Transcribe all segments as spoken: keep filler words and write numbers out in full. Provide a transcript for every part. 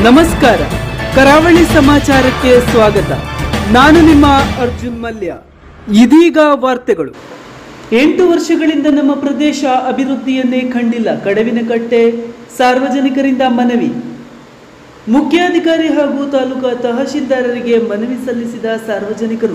ನಮಸ್ಕಾರ, ಕರಾವಳಿ ಸಮಾಚಾರಕ್ಕೆ ಸ್ವಾಗತ. ನಾನು ನಿಮ್ಮ ಅರ್ಜುನ್ ಮಲ್ಯ. ಇದೀಗ ವಾರ್ತೆಗಳು. ಎಂಟು ವರ್ಷಗಳಿಂದ ನಮ್ಮ ಪ್ರದೇಶ ಅಭಿವೃದ್ಧಿಯನ್ನೇ ಕಂಡಿಲ್ಲ, ಕಡವಿನಕಟ್ಟೆ ಸಾರ್ವಜನಿಕರಿಂದ ಮನವಿ. ಮುಖ್ಯಾಧಿಕಾರಿ ಹಾಗೂ ತಾಲೂಕಾ ತಹಶೀಲ್ದಾರರಿಗೆ ಮನವಿ ಸಲ್ಲಿಸಿದ ಸಾರ್ವಜನಿಕರು.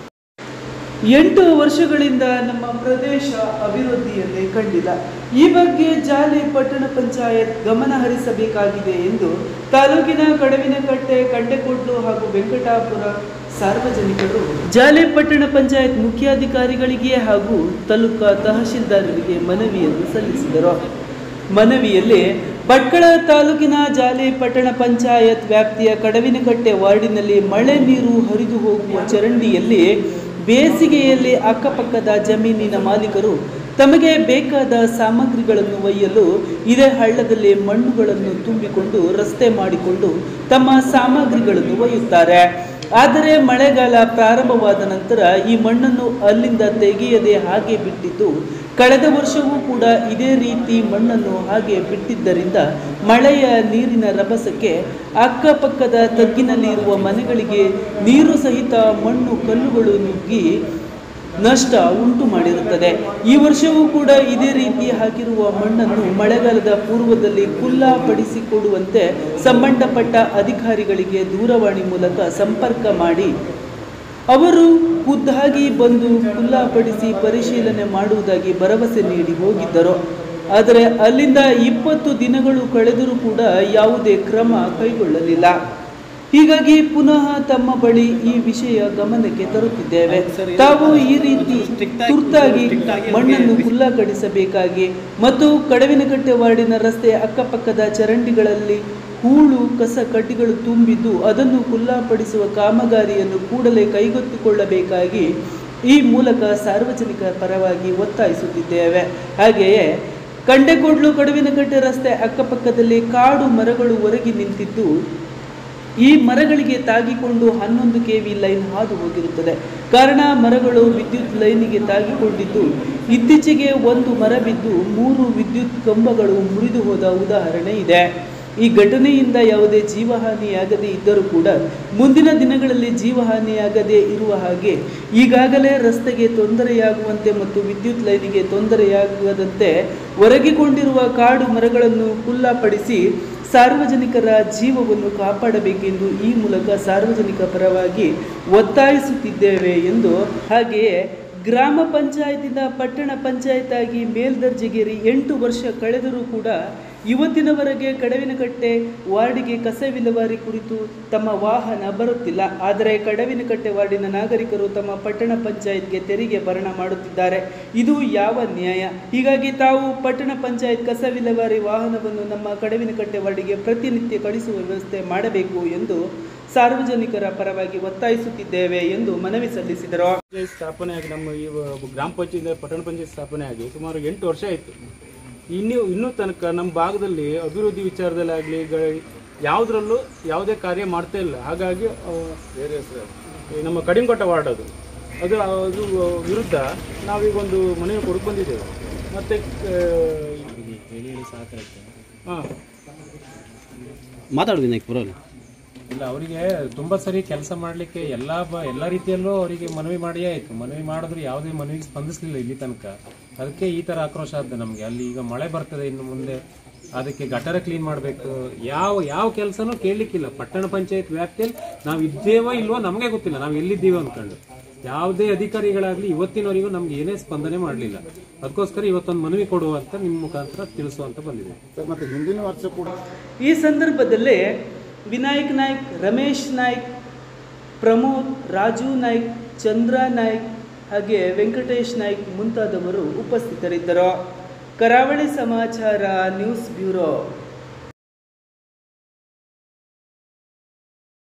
ಎಂಟು ವರ್ಷಗಳಿಂದ ನಮ್ಮ ಪ್ರದೇಶ ಅಭಿವೃದ್ಧಿಯನ್ನೇ ಕಂಡಿಲ್ಲ, ಈ ಬಗ್ಗೆ ಜಾಲಿ ಪಟ್ಟಣ ಪಂಚಾಯತ್ ಗಮನ ಹರಿಸಬೇಕಾಗಿದೆ ಎಂದು ತಾಲೂಕಿನ ಕಡವಿನಕಟ್ಟೆ, ಕಂಡೆಕೊಡ್ಲು ಹಾಗೂ ವೆಂಕಟಾಪುರ ಸಾರ್ವಜನಿಕರು ಜಾಲಿ ಪಟ್ಟಣ ಪಂಚಾಯತ್ ಮುಖ್ಯಾಧಿಕಾರಿಗಳಿಗೆ ಹಾಗೂ ತಾಲೂಕಾ ತಹಶೀಲ್ದಾರರಿಗೆ ಮನವಿಯನ್ನು ಸಲ್ಲಿಸಿದರು. ಮನವಿಯಲ್ಲಿ ಭಟ್ಕಳ ತಾಲೂಕಿನ ಜಾಲಿ ಪಟ್ಟಣ ಪಂಚಾಯತ್ ವ್ಯಾಪ್ತಿಯ ಕಡವಿನಕಟ್ಟೆ ವಾರ್ಡಿನಲ್ಲಿ ಮಳೆ ನೀರು ಹರಿದು ಹೋಗುವ ಚರಂಡಿಯಲ್ಲಿ ಬೇಸಿಗೆಯಲ್ಲಿ ಅಕ್ಕಪಕ್ಕದ ಜಮೀನಿನ ಮಾಲೀಕರು ತಮಗೆ ಬೇಕಾದ ಸಾಮಗ್ರಿಗಳನ್ನು ಒಯ್ಯಲು ಇದೇ ಹಳ್ಳದಲ್ಲಿ ಮಣ್ಣುಗಳನ್ನು ತುಂಬಿಕೊಂಡು ರಸ್ತೆ ಮಾಡಿಕೊಂಡು ತಮ್ಮ ಸಾಮಗ್ರಿಗಳನ್ನು ಒಯ್ಯುತ್ತಾರೆ. ಆದರೆ ಮಳೆಗಾಲ ಪ್ರಾರಂಭವಾದ ನಂತರ ಈ ಮಣ್ಣನ್ನು ಅಲ್ಲಿಂದ ತೆಗೆಯದೆ ಹಾಗೆ ಬಿಟ್ಟಿದ್ದು, ಕಳೆದ ವರ್ಷವೂ ಕೂಡ ಇದೇ ರೀತಿ ಮಣ್ಣನ್ನು ಹಾಗೆ ಬಿಟ್ಟಿದ್ದರಿಂದ ಮಳೆಯ ನೀರಿನ ರಭಸಕ್ಕೆ ಅಕ್ಕಪಕ್ಕದ ತಗ್ಗಿನಲ್ಲಿ ಇರುವ ಮನೆಗಳಿಗೆ ನೀರು ಸಹಿತ ಮಣ್ಣು ಕಲ್ಲುಗಳು ನುಗ್ಗಿ ನಷ್ಟ ಉಂಟು ಮಾಡಿರುತ್ತದೆ. ಈ ವರ್ಷವೂ ಕೂಡ ಇದೇ ರೀತಿ ಹಾಕಿರುವ ಮಣ್ಣನ್ನು ಮಳೆಗಾಲದ ಪೂರ್ವದಲ್ಲಿ ಖುಲ್ಲಾಪಡಿಸಿಕೊಡುವಂತೆ ಸಂಬಂಧಪಟ್ಟ ಅಧಿಕಾರಿಗಳಿಗೆ ದೂರವಾಣಿ ಮೂಲಕ ಸಂಪರ್ಕ ಮಾಡಿ ಅವರು ಖುದ್ದಾಗಿ ಬಂದು ಖುಲ್ಲಾಪಡಿಸಿ ಪರಿಶೀಲನೆ ಮಾಡುವುದಾಗಿ ಭರವಸೆ ನೀಡಿ ಹೋಗಿದ್ದರು. ಆದರೆ ಅಲ್ಲಿಂದ ಇಪ್ಪತ್ತು ದಿನಗಳು ಕಳೆದರೂ ಕೂಡ ಯಾವುದೇ ಕ್ರಮ ಕೈಗೊಳ್ಳಲಿಲ್ಲ. ಹೀಗಾಗಿ ಪುನಃ ತಮ್ಮ ಬಳಿ ಈ ವಿಷಯ ಗಮನಕ್ಕೆ ತರುತ್ತಿದ್ದೇವೆ. ತಾವು ಈ ರೀತಿ ತುರ್ತಾಗಿ ಮಣ್ಣನ್ನು ಖುಲ್ಲಾಪಡಿಸಬೇಕಾಗಿ ಮತ್ತು ಕಡವಿನಕಟ್ಟೆ ವಾರ್ಡಿನ ರಸ್ತೆ ಅಕ್ಕಪಕ್ಕದ ಚರಂಡಿಗಳಲ್ಲಿ ಹೂಳು ಕಸ ಕಡ್ಡಿಗಳು ತುಂಬಿದ್ದು ಅದನ್ನು ಖುಲ್ಲಾಪಡಿಸುವ ಕಾಮಗಾರಿಯನ್ನು ಕೂಡಲೇ ಕೈಗೆತ್ತಿಕೊಳ್ಳಬೇಕಾಗಿ ಈ ಮೂಲಕ ಸಾರ್ವಜನಿಕ ಪರವಾಗಿ ಒತ್ತಾಯಿಸುತ್ತಿದ್ದೇವೆ. ಹಾಗೆಯೇ ಕಂಡೆಕೊಡ್ಲು ಕಡವಿನಕಟ್ಟೆ ರಸ್ತೆ ಅಕ್ಕಪಕ್ಕದಲ್ಲಿ ಕಾಡು ಮರಗಳು ಒರಗಿ ನಿಂತಿದ್ದು, ಈ ಮರಗಳಿಗೆ ತಾಗಿಕೊಂಡು ಹನ್ನೊಂದು ಕೆ ವಿ ಲೈನ್ ಹಾದು ಹೋಗಿರುತ್ತದೆ. ಕಾರಣ ಮರಗಳು ವಿದ್ಯುತ್ ಲೈನಿಗೆ ತಾಗಿಕೊಂಡಿದ್ದು, ಇತ್ತೀಚೆಗೆ ಒಂದು ಮರ ಬಿದ್ದು ಮೂರು ವಿದ್ಯುತ್ ಕಂಬಗಳು ಮುರಿದು ಹೋದ ಉದಾಹರಣೆ ಇದೆ. ಈ ಘಟನೆಯಿಂದ ಯಾವುದೇ ಜೀವಹಾನಿಯಾಗದೇ ಇದ್ದರೂ ಕೂಡ ಮುಂದಿನ ದಿನಗಳಲ್ಲಿ ಜೀವಹಾನಿಯಾಗದೇ ಇರುವ ಹಾಗೆ ಈಗಾಗಲೇ ರಸ್ತೆಗೆ ತೊಂದರೆಯಾಗುವಂತೆ ಮತ್ತು ವಿದ್ಯುತ್ ಲೈನಿಗೆ ತೊಂದರೆಯಾಗದಂತೆ ಒರಗಿಕೊಂಡಿರುವ ಕಾಡು ಮರಗಳನ್ನು ಖುಲ್ಲಾಪಡಿಸಿ ಸಾರ್ವಜನಿಕರ ಜೀವವನ್ನು ಕಾಪಾಡಬೇಕೆಂದು ಈ ಮೂಲಕ ಸಾರ್ವಜನಿಕ ಪರವಾಗಿ ಒತ್ತಾಯಿಸುತ್ತಿದ್ದೇವೆ ಎಂದು, ಹಾಗೆಯೇ ಗ್ರಾಮ ಪಂಚಾಯತಿಂದ ಪಟ್ಟಣ ಪಂಚಾಯತ್ ಆಗಿ ಮೇಲ್ದರ್ಜೆಗೇರಿ ಎಂಟು ವರ್ಷ ಕಳೆದರೂ ಕೂಡ ಇವತ್ತಿನವರೆಗೆ ಕಡವಿನಕಟ್ಟೆ ವಾರ್ಡಿಗೆ ಕಸ ವಿಲೇವಾರಿ ಕುರಿತು ತಮ್ಮ ವಾಹನ ಬರುತ್ತಿಲ್ಲ. ಆದರೆ ಕಡವಿನಕಟ್ಟೆ ವಾರ್ಡಿನ ನಾಗರಿಕರು ತಮ್ಮ ಪಟ್ಟಣ ಪಂಚಾಯತ್ಗೆ ತೆರಿಗೆ ಭರಣ ಮಾಡುತ್ತಿದ್ದಾರೆ. ಇದು ಯಾವ ನ್ಯಾಯ? ಹೀಗಾಗಿ ತಾವು ಪಟ್ಟಣ ಪಂಚಾಯತ್ ಕಸ ವಿಲೇವಾರಿ ವಾಹನವನ್ನು ನಮ್ಮ ಕಡವಿನಕಟ್ಟೆ ವಾರ್ಡಿಗೆ ಪ್ರತಿನಿತ್ಯ ಕಳಿಸುವ ವ್ಯವಸ್ಥೆ ಮಾಡಬೇಕು ಎಂದು ಸಾರ್ವಜನಿಕರ ಪರವಾಗಿ ಒತ್ತಾಯಿಸುತ್ತಿದ್ದೇವೆ ಎಂದು ಮನವಿ ಸಲ್ಲಿಸಿದರು. ಸ್ಥಾಪನೆಯಾಗಿ ನಮ್ಮ ಈ ಗ್ರಾಮ ಪಂಚಾಯತ್ ಪಟ್ಟಣ ಪಂಚಾಯತ್ ಸ್ಥಾಪನೆಯಾಗಿ ಸುಮಾರು ಎಂಟು ವರ್ಷ ಆಯಿತು. ಇನ್ನೂ ಇನ್ನೂ ತನಕ ನಮ್ಮ ಭಾಗದಲ್ಲಿ ಅಭಿವೃದ್ಧಿ ವಿಚಾರದಲ್ಲಾಗಲಿ ಯಾವುದರಲ್ಲೂ ಯಾವುದೇ ಕಾರ್ಯ ಮಾಡ್ತಾ ಇಲ್ಲ. ಹಾಗಾಗಿ ನಮ್ಮ ಕಡಿಮಘಟ್ಟ ವಾರ್ಡ್ ಅದು ಅದು ಅದು ವಿರುದ್ಧ ನಾವೀಗ ಒಂದು ಮನೆಯನ್ನು ಕೊಡಕ್ಕೆ ಬಂದಿದ್ದೇವೆ. ಮತ್ತು ಹಾಂ ಮಾತಾಡೋದಿನ ಬರೋಲ್ಲ ಇಲ್ಲ, ಅವರಿಗೆ ತುಂಬ ಸರಿ ಕೆಲಸ ಮಾಡಲಿಕ್ಕೆ ಎಲ್ಲ ಬ ಎಲ್ಲ ರೀತಿಯಲ್ಲೂ ಅವರಿಗೆ ಮನವಿ ಮಾಡಿಯೇ ಆಯಿತು. ಮನವಿ ಮಾಡಿದ್ರು ಯಾವುದೇ ಮನವಿಗೆ ಸ್ಪಂದಿಸಲಿಲ್ಲ ಇಲ್ಲಿ ತನಕ. ಅದಕ್ಕೆ ಈ ಥರ ಆಕ್ರೋಶ ಆದ ನಮಗೆ. ಅಲ್ಲಿ ಈಗ ಮಳೆ ಬರ್ತದೆ ಇನ್ನು ಮುಂದೆ, ಅದಕ್ಕೆ ಗಟರ ಕ್ಲೀನ್ ಮಾಡಬೇಕು. ಯಾವ ಯಾವ ಕೆಲಸನೂ ಕೇಳಲಿಕ್ಕಿಲ್ಲ. ಪಟ್ಟಣ ಪಂಚಾಯತ್ ವ್ಯಾಪ್ತಿಯಲ್ಲಿ ನಾವು ಇದ್ದೇವೋ ಇಲ್ವೋ ನಮಗೆ ಗೊತ್ತಿಲ್ಲ, ನಾವು ಎಲ್ಲಿದ್ದೀವೋ ಅಂದ್ಕೊಂಡು. ಯಾವುದೇ ಅಧಿಕಾರಿಗಳಾಗಲಿ ಇವತ್ತಿನವರೆಗೂ ನಮ್ಗೆ ಏನೇ ಸ್ಪಂದನೆ ಮಾಡಲಿಲ್ಲ. ಅದಕ್ಕೋಸ್ಕರ ಇವತ್ತೊಂದು ಮನವಿ ಕೊಡುವಂತ ನಿಮ್ಮ ಮುಖಾಂತರ ತಿಳಿಸುವಂತ ಬಂದಿದೆ. ಮತ್ತೆ ಹಿಂದಿನ ವರ್ಷ ಕೂಡ ಈ ಸಂದರ್ಭದಲ್ಲಿ ವಿನಾಯಕ್ ನಾಯ್ಕ್, ರಮೇಶ್ ನಾಯ್ಕ್, ಪ್ರಮೋದ್, ರಾಜು ನಾಯ್ಕ್, ಚಂದ್ರ ನಾಯ್ಕ್ ಹಾಗೆ ವೆಂಕಟೇಶ್ ನಾಯ್ಕ್ ಮುಂತಾದವರು ಉಪಸ್ಥಿತರಿದ್ದರು. ಕರಾವಳಿ ಸಮಾಚಾರ ನ್ಯೂಸ್ ಬ್ಯೂರೋ.